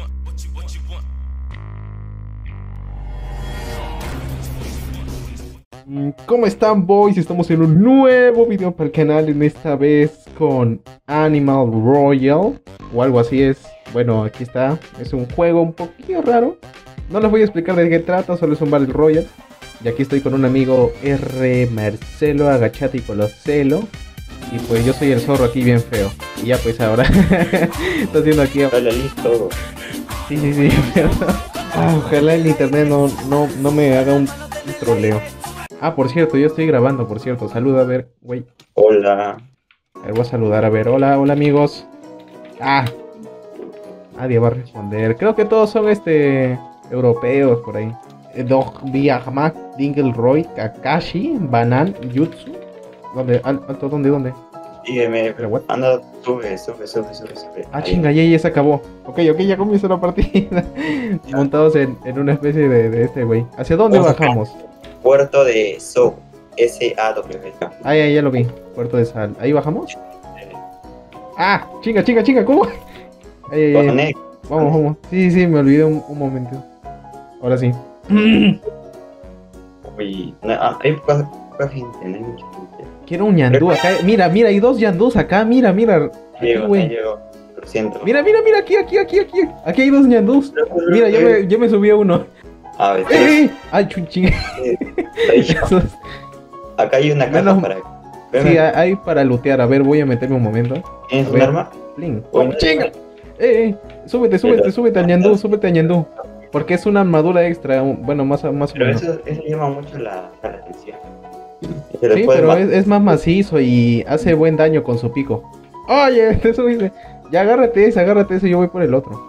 ¿Cómo están, boys? Estamos en un nuevo video para el canal, en esta vez con Animal Royale o algo así es. Bueno, aquí está, es un juego un poquito raro. No les voy a explicar de qué trata, solo es un Battle Royale. Y aquí estoy con un amigo R. Marcelo, agachate y coloselo. Y pues yo soy el zorro aquí bien feo. Y ya pues ahora está haciendo aquí. Hola, listo. Sí, pero ojalá el internet no me haga un troleo. Ah, por cierto, yo estoy grabando, por cierto. Saluda, a ver, güey. Hola. A ver, voy a saludar, a ver. Hola amigos. Nadie va a responder. Creo que todos son europeos por ahí. Dog, Biagmak, Dingleroy, Kakashi, Banan, Jutsu. ¿Dónde? Alto, ¿dónde? Sígueme, ¿Pero what? anda, sube. Ahí. Chinga, ya se acabó. Ok, ya comienza la partida. Montados en una especie de este güey. ¿Hacia dónde bajamos? Puerto de So, S-A-W. Ya lo vi. Puerto de Sal. ¿Ahí bajamos? Chinga, ¿cómo? Ay. Vamos. Sí, me olvidé un momento. Ahora sí. Uy, hay poca gente, no hay mucha gente. Quiero un ñandú acá. Mira, hay dos ñandús acá. Mira. Aquí, güey. Llego, lo siento. Mira, aquí. Aquí hay dos ñandús. Mira, yo me subí a uno. A ver, Ay, chinga. Acá hay una caja para... Sí, hay para lootear. A ver, voy a meterme un momento. ¿Tienes un arma? Bling. Chinga. Súbete al ñandú, porque es una armadura extra, bueno, más o menos. Pero eso llama mucho la atención. Sí, pero es más macizo y hace buen daño con su pico. Oye, te subiste. Ya agárrate ese, yo voy por el otro.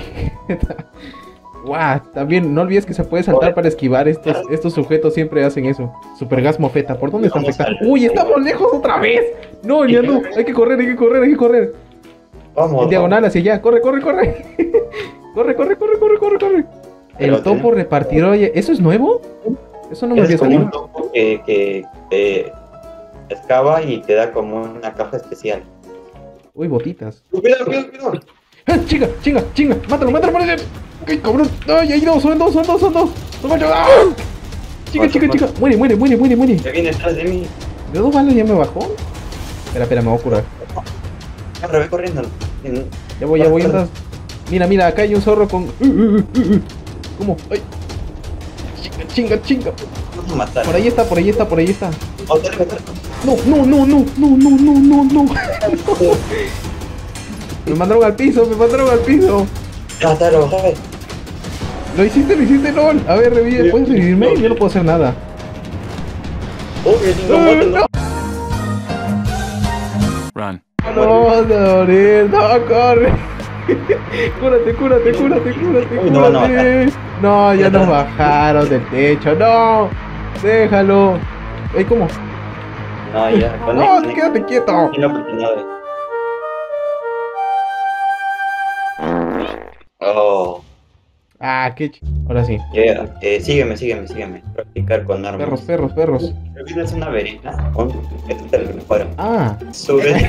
Guau, también no olvides que se puede saltar para esquivar. Estos sujetos siempre hacen eso. Supergasmo feta, ¿por dónde están afectando? Uy, estamos lejos otra vez. No, ñandú, hay que correr. Vamos. En diagonal hacia allá, corre. Corre. El topo repartir, oye, ¿eso es nuevo? Eso no me había salido. Es salido. como un topo que te excava y te da como una caja especial. Uy, botitas. Cuidado. Chinga, mátalo, parece. ¡Qué cabrón! ¡Ay, hay dos! ¡Son dos! ¡No macho! ¡Ah! Chica. Muere. Ya viene detrás de mí. ¿De dos balas ya me bajó? Espera, me voy a curar. Ve corriendo. Ya voy, andas. Mira, acá hay un zorro con... ¿Cómo? ¡Ay! Chinga. Vamos a matar. Por ahí está. No. Me mandaron al piso. Mátalo, joder. Lo hiciste, LOL. A ver, ¿puedes revivirme? Yo no puedo hacer nada. Mátalo. Run. No, corre. Cúrate. No, ya nos bajaron del techo. No, déjalo. ¿Cómo? No, ya. No, quédate quieto. Tiene oportunidades. Oh. Ahora sí. Sígueme. Practicar con armas. Perros. Creo que es una verita. Esto te lo mejora. Sube.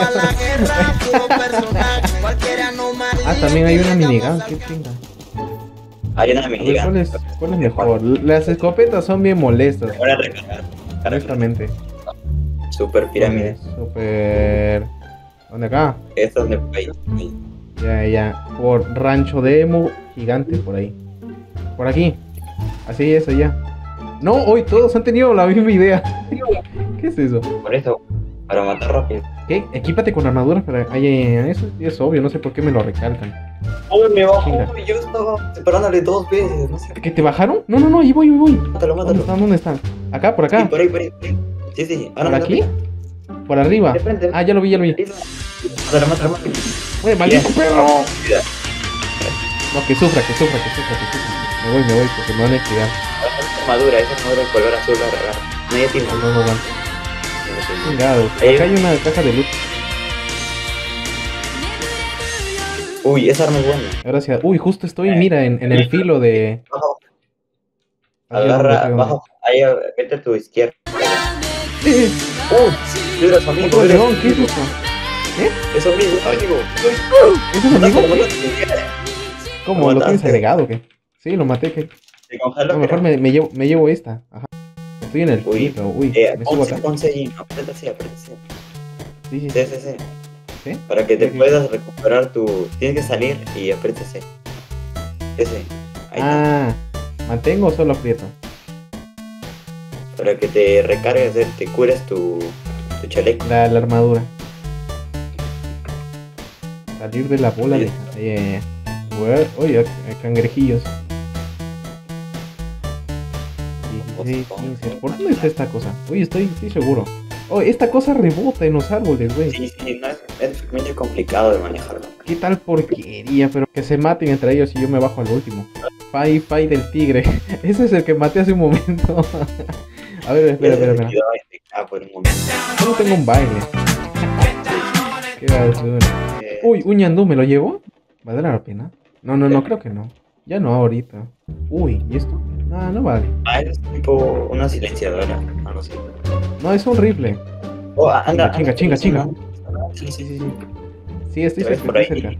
También hay una minigun. Qué chinga. Hay una minigun. ¿Cuál es mejor? Las escopetas son bien molestas. Ahora recargar. Honestamente. Super pirámide. ¿Dónde acá? Es donde hay. Ya. Por rancho de emo gigante, por ahí. Por aquí. Así, eso ya. No, hoy todos han tenido la misma idea. ¿Qué es eso? Por eso, para matar rápido. ¿Qué? Equípate con armaduras para... Eso es obvio, no sé por qué me lo recalcan. Uy, me bajó. Chinga. Yo estaba separándole 2 veces, no sé. ¿Que te bajaron? No, ahí voy. Mátalo. ¿Dónde están? ¿Acá? ¿Por acá? Sí, por ahí. Sí. ¿Por aquí? ¿Por arriba? De frente. Ya lo vi. Mátalo. ¡Oye, maldito perro! Cuidado. No, que sufra. Me voy porque me van a esquivar. Esa armadura de color azul la regalar. No, ya tiene. No. Chingado. Acá hay una caja de luz. Uy, esa arma es buena. Gracias. Uy, justo estoy, mira, en el filo de... Agarra, bajo. Ahí, vete a tu izquierda. Mira, su amigo. ¿Qué es eso? Es amigo. ¿Es un amigo? ¿Cómo? ¿Lo tienes mataste? agregado o qué? Sí, lo maté. Que... ¿Te congeló? No, mejor me llevo esta. Ajá. Estoy en el Uy, filtro. Uy, me subo ponse, acá. ponse y no, aprieta C, aprieta C. Sí, sí, Sí, sí. sí, sí. ¿Sí? Para que te Ok, ok. puedas recuperar tu. Tienes que salir y aprieta C. Ese. Ahí está. Ah, ¿mantengo o solo aprieto? Para que te recargues, te cures tu chaleco. La armadura. Salir de la bola de... Sí. Oye, cangrejillos. 16, Ojo. 15. ¿Por dónde está esta cosa? Oye, estoy seguro. Oh, esta cosa rebota en los árboles, güey. Sí, sí, no es muy complicado de manejarlo. ¿Qué tal porquería? Pero que se maten entre ellos y yo me bajo al último. Fai del tigre. Ese es el que maté hace un momento. A ver, espera. Por un momento. Solo tengo un baile. Qué basura. Uy, un ñandú, ¿me lo llevo? ¿Valdrá la pena? No, creo que no. Ya no, ahorita. Uy, ¿y esto? No vale. Es tipo una silenciadora, algo así. No, es un rifle. Oh, anda, Chinga. Sí. Sí, estoy ¿Te ves cerca, por estoy ahí? cerca.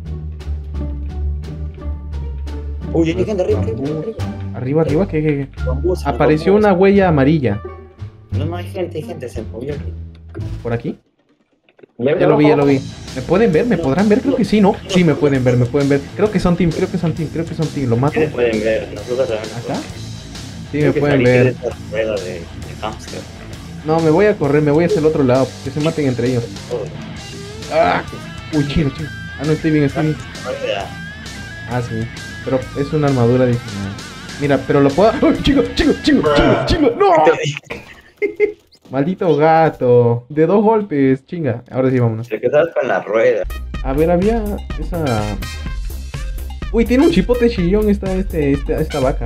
Uy, hay gente arriba. Arriba, ¿qué? Bambús, Apareció bambús. una huella amarilla. No, hay gente, se movió aquí. ¿Por aquí? Ya lo vi. ¿Me pueden ver? ¿Me podrán ver? Creo que sí, ¿no? Sí, me pueden ver. Creo que son team. ¿Lo mato? Sí se pueden ver, nosotros también. ¿Acá? Sí, me pueden ver. Rueda de hámster. No, me voy a correr, me voy hacia el otro lado. Que se maten entre ellos. ¡Ah! Uy, chido. Ah, no, estoy bien. Ah, sí. Pero es una armadura adicional. Mira, pero lo puedo... ¡Oh, chico! ¡No! Maldito gato. De 2 golpes, chinga. Ahora sí, vámonos. Te quedas con la rueda. A ver, había esa... Uy, tiene un chipote chillón esta vaca.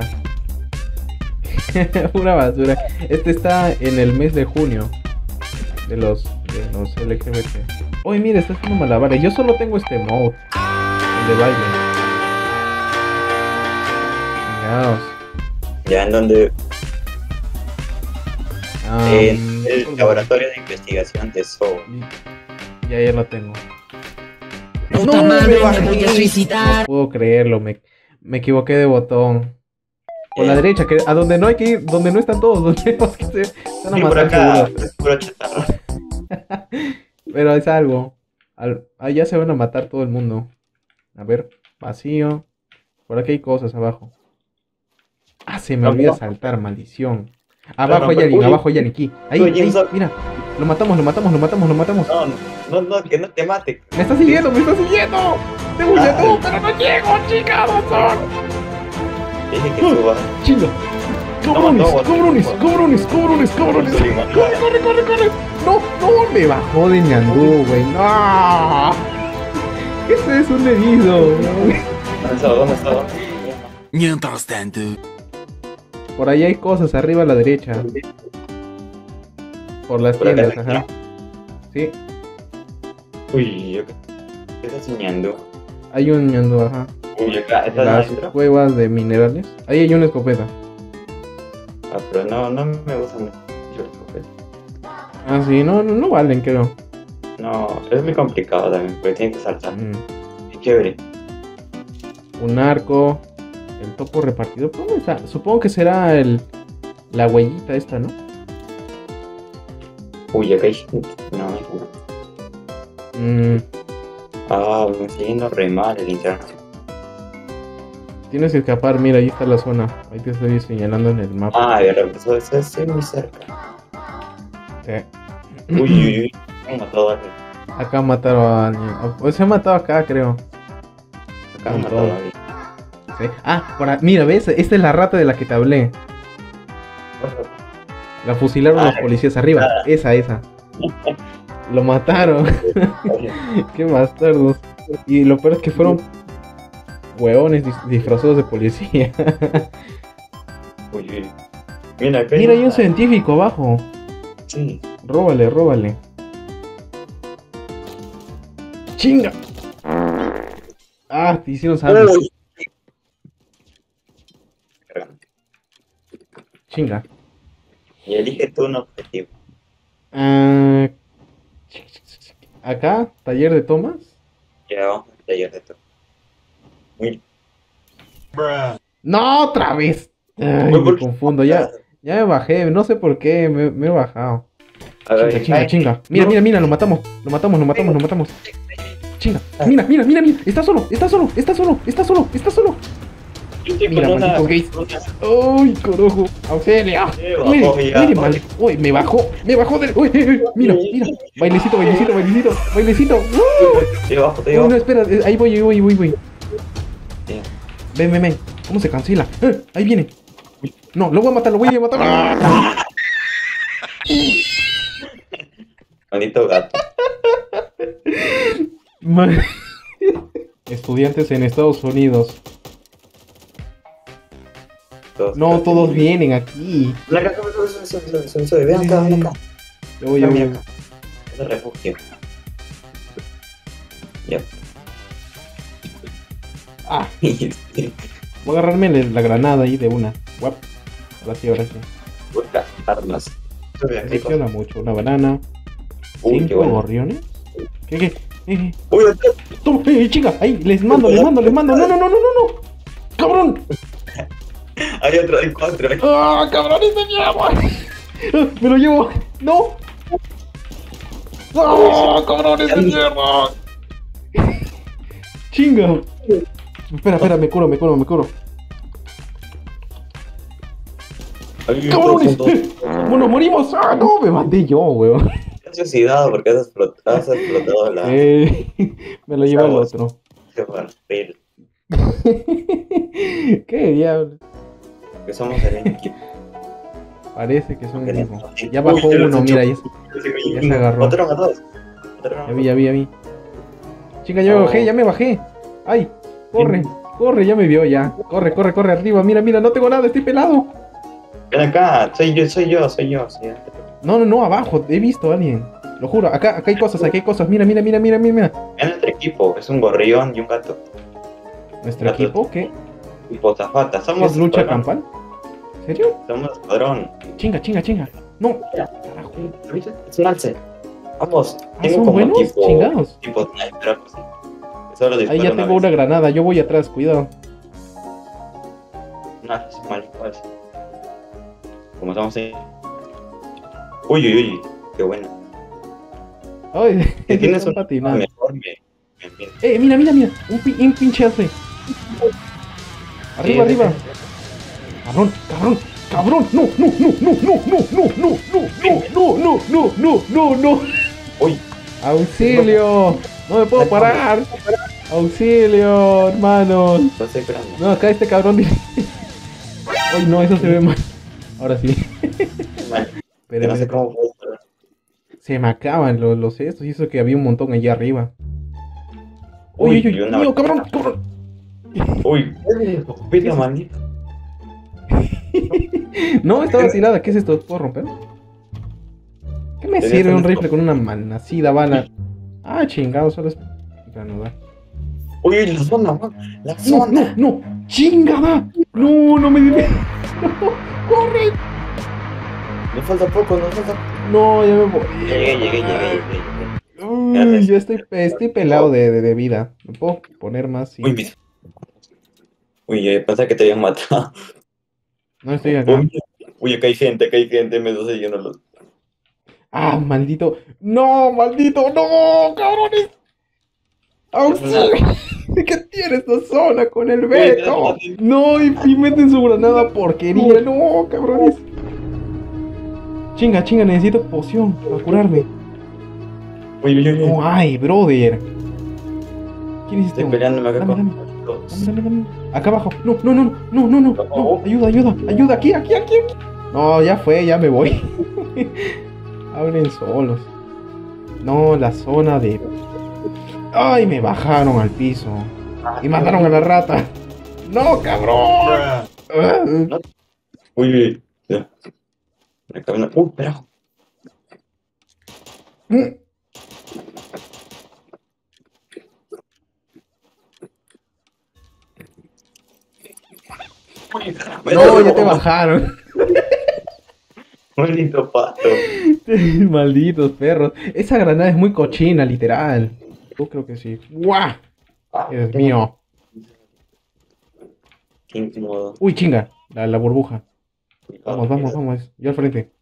Pura basura. Este está en el mes de junio. De los LGBT. Uy, mira, está haciendo malabares. Yo solo tengo este mode. El de baile. Chingados. Ya en donde. En el ¿por laboratorio de investigación de SOA. Ya lo tengo. Puta madre, me voy a suicidar. No puedo creerlo, me equivoqué de botón. Por la derecha, que a donde no hay que ir, donde no están todos, donde tenemos que ser. Están a Sí, por matar acá, seguros. es puro chatarra. Pero es algo. Allá se van a matar todo el mundo. A ver, vacío. Por aquí hay cosas abajo. Ah, se me olvida saltar, maldición. Abajo hay alguien, aquí. Ahí, mira. Lo matamos. No, que no te mate. ¡Me está siguiendo! ¡Te voy a todo, pero no llego, chicas! Dije que suba. ¡Chinga! ¡Cabrones! ¡Corre! ¡No! Me bajó de ñandú, güey. ¡No! Este es un herido. ¿Dónde está? Mientras tanto. Por ahí hay cosas, arriba a la derecha. Por las tiendas, ajá. Sí, Uy, yo ¿qué estás soñando? hay un ñandú, ajá. Uy, acá, ¿estás Las adentro? cuevas de minerales. Ahí hay una escopeta. Ah, pero no me gusta mucho el escopeta. Ah, sí, no valen, creo. No, es muy complicado también, porque tienes que saltar. Mm, Es chévere. Un arco. El topo repartido. ¿Por dónde está? Supongo que será la huellita esta, ¿no? Uy, acá hay gente. No. Mm, Me está yendo re mal el internet. tienes que escapar, mira, ahí está la zona. Ahí te estoy señalando en el mapa. Ah, eso es muy cerca. Sí. Uy, me han matado a alguien. Acá mataron a alguien. Pues se ha matado acá, creo. Acá me han matado a alguien. Sí. Ah, mira, ¿ves? Esta es la rata de la que te hablé. La fusilaron los policías arriba. Esa. Lo mataron. Qué bastardos. Y lo peor es que fueron hueones disfrazados de policía. Uy. Mira, acá Mira, hay un científico abajo. Sí. Róbale. ¡Chinga! Ah, te hicieron salvo. Chinga. Y elige tú un objetivo. Acá, taller de tomas. Ya vamos al taller de todo. Uy. No, otra vez. Ay, Güey, me ¿por qué? confundo. Ya me bajé. No sé por qué. Me he bajado. A ver, Chinga, ay, chinga. Mira, no. mira, mira. Lo matamos. Lo matamos, lo matamos, lo matamos. Chinga. Mira, mira, mira, mira. Está solo, está solo, está solo, está solo, está solo. Yo estoy Mira, con una- malditos gays. ¡Ay, corojo! ¡Auxilio! Bajó ¡Uy, ya. mire, mal! ¡Uy, me bajó del... ¡Uy, mira, mira! Bailecito, bailecito, bailecito, bailecito. Te bajo, te Uy, bajo. no, espera, ahí voy, ahí voy, voy, voy. Sí. Ven, ven, ven. ¿Cómo se cancela? Ahí viene. No, lo voy a matar, lo voy a matar. Maldito gato. Man. Estudiantes en Estados Unidos. No, todos vienen aquí. Ven acá, sube. Ven acá, ven acá. Yo voy, yo voy. Ven acá. Es el refugio. Ya. Ah, voy a agarrarme la granada ahí de una. Guap. Ahora sí, ahora sí. Busca armas. Sube Me aquí. funciona mucho. Una banana. Uy, qué 5 bueno. gorriones. ¿Qué? Uy, atrás. Toma, chinga. Ahí, les mando. No, no, no, no, no, no. ¡Cabrón! Hay otro, hay 4. ¡Ah, cabrones de mierda! ¡Me lo llevo! ¡No! ¡Ah, cabrones de mierda! ¡Chinga! Espera, me curo. ¡Cabrones! ¡Nos morimos! ¡Ah, no! Me maté yo, weón. Te has suicidado porque has explotado la... Me lo lleva el otro. Qué barril. ¿Qué diablo? Que somos el equipo. Parece que son el Uy, mismo. Ya bajó ya los uno, he mira, hecho. ya se agarró. Mataron a dos. Ya vi. Chica, ya me bajé. ¡Ay! Corre, ya me vio ya. Corre, arriba, mira, no tengo nada, estoy pelado. Ven acá, soy yo. Sí. No, abajo, he visto a alguien. Lo juro, acá hay cosas, mira. Es nuestro equipo, es un gorrión y un gato. ¿Nuestro equipo? ¿Qué? Y pozafata, somos ¿Es lucha escuadrón. campal? ¿En serio? Somos escuadrón. Chinga. No, carajo. Lance. Vamos, tengo ¿Son como buenos? tipo... Chingados. Tipo sniper, algo así. Solo Ahí disparo ya tengo una vez. granada, yo voy atrás, cuidado. No, es mal, pues. Como estamos ahí. Uy, qué bueno. Ay, Si tienes están un patinando. mejor, me... Mira, un pinche hace. Arriba. Cabrón, no. Uy, Auxilio, no me puedo parar. Auxilio, hermanos. lo estoy esperando. No, acá este cabrón dice. Ay, no, eso se ve mal. Ahora sí. Mal. Pero No sé cómo puedo esperar. se me acaban los estos y eso que había un montón allá arriba. Uy, y una- tío, cabrón. Uy, pita maldito. No, estaba tirada. ¿Qué es esto? ¿Puedo romper? ¿Qué me Tenía sirve un tanto- rifle con una malnacida bala? Ah, chingado, solo es reanudar. Uy, la zona, la zona. No, chingada. No me digas. Corre. Nos falta poco. No, ya me voy. Llegué. Uy, ya estoy pelado de vida. ¿Me puedo poner más? Sí. Uy, pensé que te habían matado. No estoy acá. Uy, acá hay gente, me está siguiendo los... Ah, maldito. No, cabrones. ¡Auxilio! ¿Qué tiene esta zona con el Beto? No, y meten su granada porquería. No, cabrones. Chinga, necesito poción para curarme. Uy. No hay, brother. ¿Quién es este Estoy hombre? peleándome acá Dame. con los... Dame. Acá abajo. No. Ayuda. Aquí. No, ya fue, ya me voy. Hablen solos. No, la zona de... Ay, me bajaron al piso. Y mataron a la rata. No, cabrón. Uy. Ya. Acá una... pero... No, ya te bajaron. Maldito pato. Malditos perros. Esa granada es muy cochina, literal. Yo creo que sí. ¡Guau! Dios mío. Qué incómodo. Uy, chinga. La burbuja. Vamos, vamos, vamos. Yo al frente.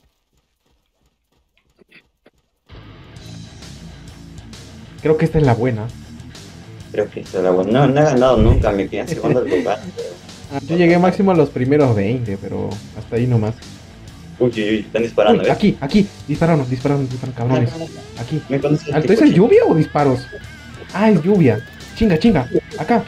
Creo que esta es la buena. Creo que esta es la buena. No, no he ganado nunca, me quedé en segundo lugar. Yo llegué máximo a los primeros 20, pero hasta ahí nomás. Uy, uy, uy, están disparando, Uy, ¿ves? aquí, aquí. Dispararon, cabrones. Aquí. ¿Me conoces? ¿Alto es lluvia o disparos? Ah, es lluvia. Chinga, chinga. Acá.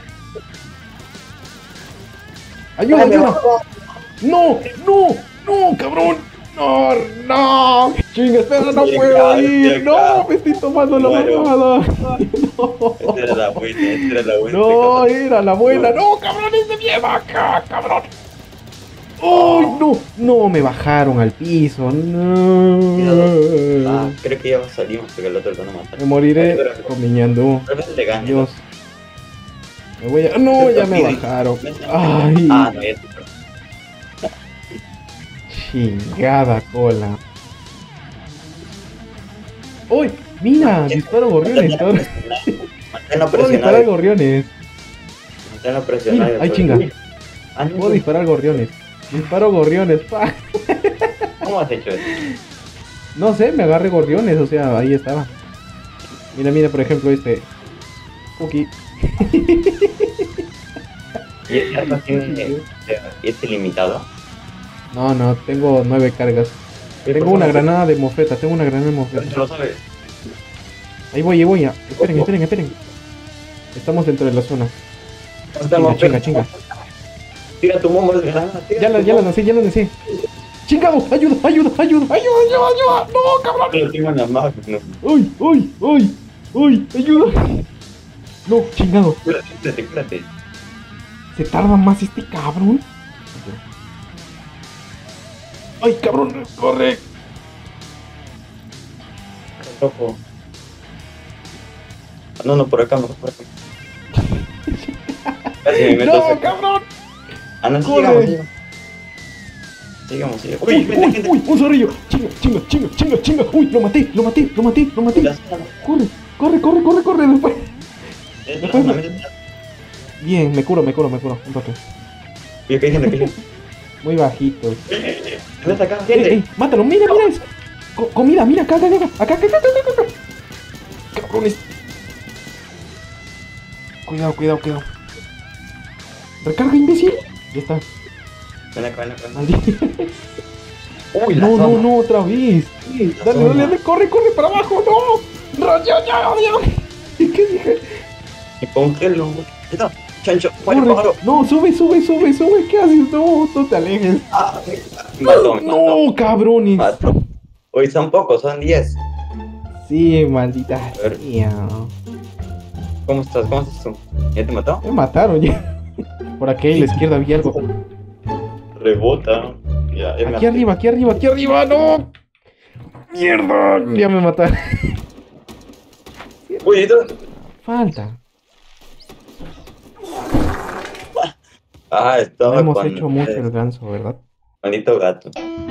Ayuda, ayuda. No, no, no, cabrón. No, no. Chinga, espera, no puedo ir. No, me estoy tomando la mamada. No. Esta era la buena, esta era la buena. No, era la buena. No, cabrón, es de mierda acá, cabrón. ¡Uy, no! No, me bajaron al piso. No. Ah, creo que ya salimos porque el otro lo van a matar. Me moriré con mi ñandú. Tal vez le gane. Dios. Me voy a... No, ya me bajaron. Ay, Ah, no, ya te chingada cola. ¡Uy! Mira, disparo gorriones. cabrón. Manténlo Puedo disparar presionado. gorriones. Manténlo presionado. Mira, ay, chinga. Ah, no, Puedo disparar gorriones. Disparo gorriones. Pa. ¿Cómo has hecho eso? No sé, me agarré gorriones, o sea, ahí estaba. Mira, mira, por ejemplo, este. Cookie. ¿Y el arma tiene este limitado? No, no, tengo 9 cargas. Tengo una granada de mofeta, tengo una granada de ¿Tú mofeta. lo sabes? Ahí voy, ahí voy. Esperen, esperen, esperen. Estamos dentro de la zona. Estamos Chinga, chinga. Tira tu momo de granada. Ya la lancé, ya la lancé. ¡Chingado! ¡Ayuda, ayuda, ayuda, ayuda, ayuda, ayuda! ¡No, cabrón! Lo tengo en la mano. No. ¡Uy, uy, uy! ¡Uy, ayuda! No, chingado. Cúrate, cúrate. ¿Se tarda más este cabrón? ¡Ay, cabrón! ¡Corre! Rojo. No, no, por acá, mejor por acá. Casi me meto ¡No, acá. cabrón! Ah, no, sí, Corre. sigamos, sigamos. Sigamos, sigamos. ¡Uy, gente, uy, gente. uy! ¡Un zorrillo! ¡Chinga, chinga, chinga, chinga, chinga! ¡Uy, lo maté, lo maté, lo maté, lo maté! La zona. ¡Corre, corre, corre, corre, corre! Después. Es la zona, mira. Bien, me curo, un rato. Mira que hay gente, que hay gente. Muy bajitos. ¿Dónde está acá? Gente. ¡Mátalo! ¡Mira, mira! Comida, mira, acá, acá, acá, acá, acá, acá, acá, acá. ¡Cabrones! Cuidado, cuidado, cuidado. ¡Recarga, imbécil! Ya está. Ven acá, ven acá. Maldito. Uy, la No, zona. no, no, otra vez. La Dale, zona. dale, dale, corre, corre para abajo, no. Ya, ya, ya. ¿Qué dije? Y congelo. Está, chancho, muere Corre. pájaro. No, sube, sube, sube, sube. ¿Qué haces? No, no te alejes. Ah, mató, me mató. No, cabrones. Mató. Hoy son pocos, son 10. Sí, maldita ver. sea. ¿Cómo estás? ¿Cómo estás tú? ¿Ya te mató? Me mataron ya. Por aquí a la izquierda había algo. Rebota. Ya, ya me Aquí arriba, aquí arriba, aquí arriba, no. Mierda, ya me mataron. Uy, ¿y tú? Falta. Ah, estaba No hemos con hecho mucho el ganso, ¿verdad? maldito gato.